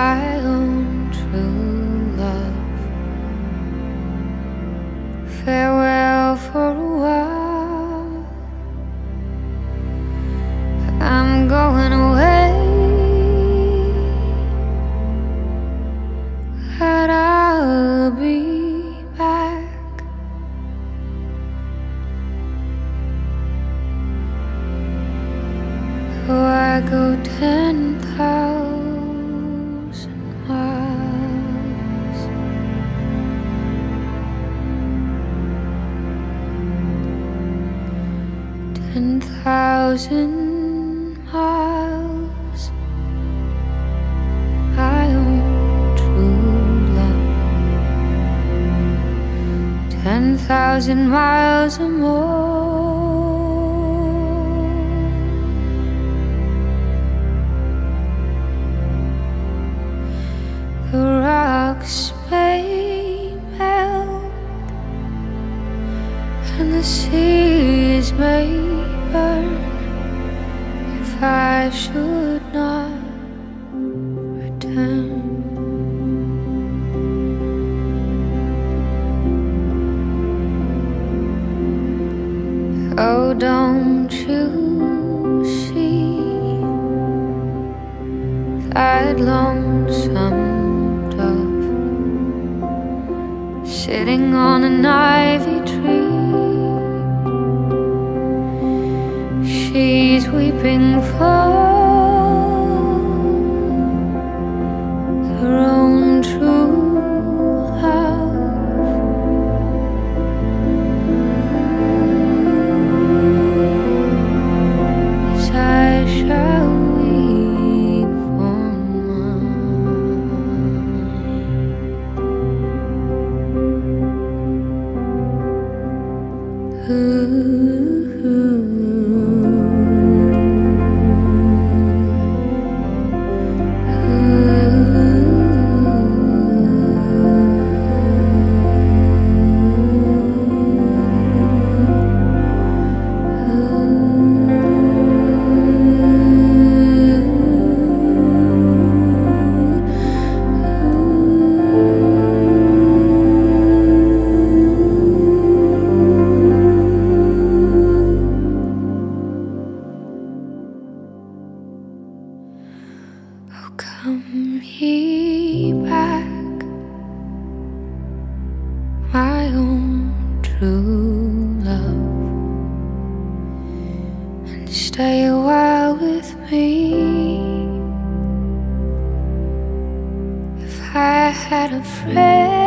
my own true love. Farewell for a while, I'm going away, but I'll be back. Though I go 10,000 miles, 10,000 miles, my own true love. 10,000 miles or more. The rocks may melt and the seas may burn if I should not return. Oh, don't you see that lonesome dove sitting on an ivy tree? She's weeping for her own true love. As I shall weep for mine. Ooh. Oh, come ye back, my own true love, and stay a while with me. If I had a friend